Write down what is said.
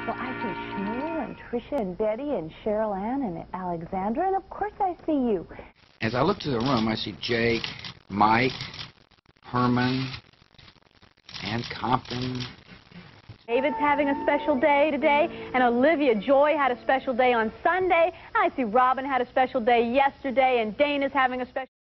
Well, I see Shmuel and Tricia and Betty and Cheryl Ann and Alexandra, and of course I see you. As I look to the room, I see Jake, Mike, Herman, Ann Compton. David's having a special day today, and Olivia Joy had a special day on Sunday. I see Robin had a special day yesterday, and Dana's having a special